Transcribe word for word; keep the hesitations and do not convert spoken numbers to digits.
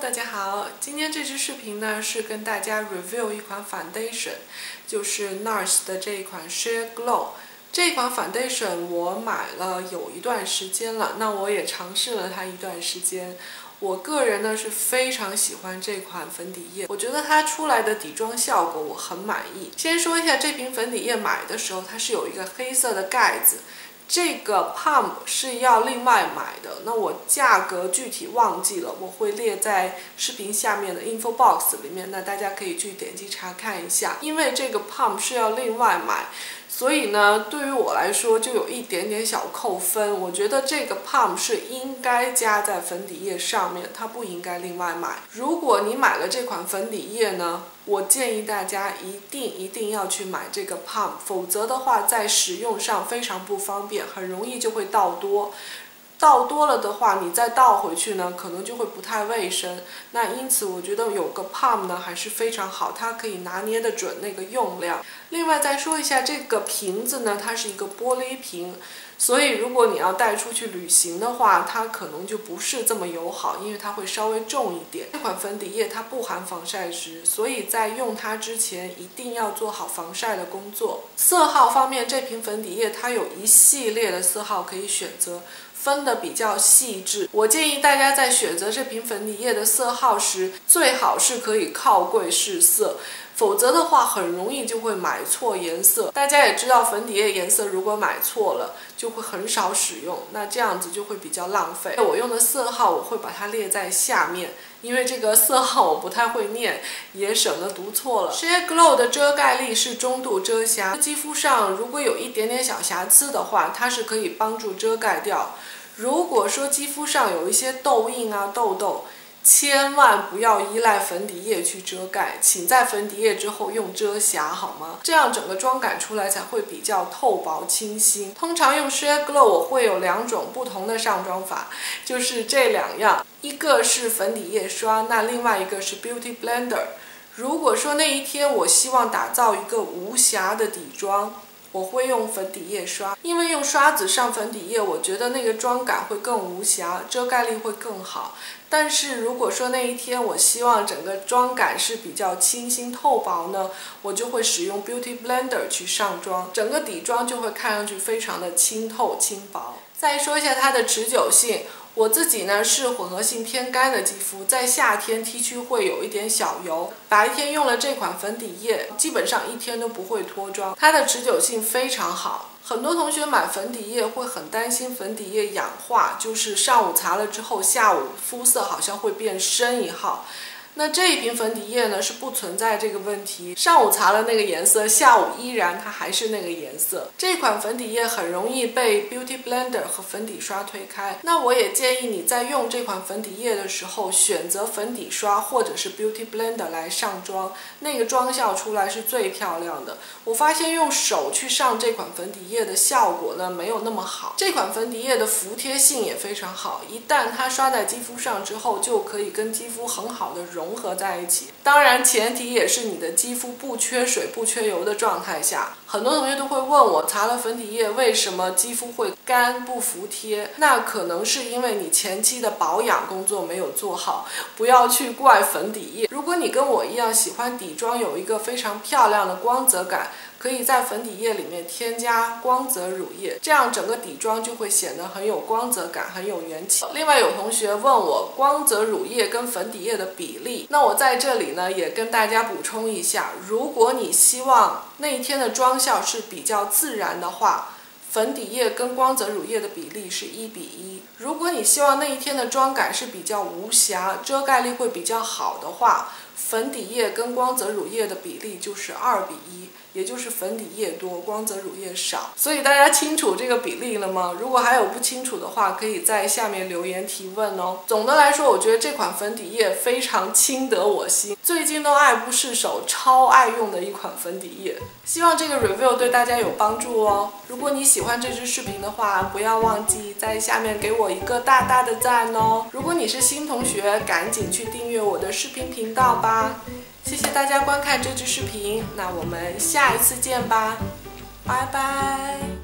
大家好，今天这支视频呢是跟大家 review 一款 foundation， 就是 NARS 的这一款 Sheer Glow。这款 foundation 我买了有一段时间了，那我也尝试了它一段时间。我个人呢是非常喜欢这款粉底液，我觉得它出来的底妆效果我很满意。先说一下这瓶粉底液买的时候，它是有一个黑色的盖子。 这个 pump 是要另外买的，那我价格具体忘记了，我会列在视频下面的 info box 里面，那大家可以去点击查看一下。因为这个 pump 是要另外买，所以呢，对于我来说就有一点点小扣分。我觉得这个 pump 是应该加在粉底液上面，它不应该另外买。如果你买了这款粉底液呢， 我建议大家一定一定要去买这个 pump， 否则的话在使用上非常不方便，很容易就会倒多。倒多了的话，你再倒回去呢，可能就会不太卫生。那因此，我觉得有个 pump 呢还是非常好，它可以拿捏得准那个用量。另外再说一下这个瓶子呢，它是一个玻璃瓶。 所以，如果你要带出去旅行的话，它可能就不是这么友好，因为它会稍微重一点。这款粉底液它不含防晒值，所以在用它之前一定要做好防晒的工作。色号方面，这瓶粉底液它有一系列的色号可以选择，分的比较细致。我建议大家在选择这瓶粉底液的色号时，最好是可以靠柜试色。 否则的话，很容易就会买错颜色。大家也知道，粉底液颜色如果买错了，就会很少使用，那这样子就会比较浪费。我用的色号我会把它列在下面，因为这个色号我不太会念，也省得读错了。Sheer Glow 的遮盖力是中度遮瑕，肌肤上如果有一点点小瑕疵的话，它是可以帮助遮盖掉。如果说肌肤上有一些痘印啊、痘痘， 千万不要依赖粉底液去遮盖，请在粉底液之后用遮瑕好吗？这样整个妆感出来才会比较透薄清新。通常用 Sheer Glow 我会有两种不同的上妆法，就是这两样，一个是粉底液刷，那另外一个是 Beauty Blender。如果说那一天我希望打造一个无瑕的底妆， 我会用粉底液刷，因为用刷子上粉底液，我觉得那个妆感会更无瑕，遮盖力会更好。但是如果说那一天我希望整个妆感是比较清新透薄呢，我就会使用 Beauty Blender 去上妆，整个底妆就会看上去非常的清透轻薄。再说一下它的持久性。 我自己呢是混合性偏干的肌肤，在夏天 T 区会有一点小油，白天用了这款粉底液，基本上一天都不会脱妆，它的持久性非常好。很多同学买粉底液会很担心粉底液氧化，就是上午擦了之后，下午肤色好像会变深一号。 那这一瓶粉底液呢是不存在这个问题，上午擦了那个颜色，下午依然它还是那个颜色。这款粉底液很容易被 Beauty Blender 和粉底刷推开。那我也建议你在用这款粉底液的时候，选择粉底刷或者是 Beauty Blender 来上妆，那个妆效出来是最漂亮的。我发现用手去上这款粉底液的效果呢没有那么好。这款粉底液的服帖性也非常好，一旦它刷在肌肤上之后，就可以跟肌肤很好的融 融合在一起，当然前提也是你的肌肤不缺水、不缺油的状态下。很多同学都会问我，擦了粉底液为什么肌肤会干不服帖？那可能是因为你前期的保养工作没有做好，不要去怪粉底液。如果你跟我一样喜欢底妆有一个非常漂亮的光泽感， 可以在粉底液里面添加光泽乳液，这样整个底妆就会显得很有光泽感，很有元气。另外有同学问我光泽乳液跟粉底液的比例，那我在这里呢也跟大家补充一下，如果你希望那一天的妆效是比较自然的话， 粉底液跟光泽乳液的比例是一比一。如果你希望那一天的妆感是比较无瑕，遮盖力会比较好的话，粉底液跟光泽乳液的比例就是二比一，也就是粉底液多，光泽乳液少。所以大家清楚这个比例了吗？如果还有不清楚的话，可以在下面留言提问哦。总的来说，我觉得这款粉底液非常亲得我心，最近都爱不释手，超爱用的一款粉底液。希望这个 review 对大家有帮助哦。如果你喜欢这支视频的话，不要忘记在下面给我一个大大的赞哦。如果你是新同学，赶紧去订阅我的视频频道吧。谢谢大家观看这支视频，那我们下一次见吧，拜拜。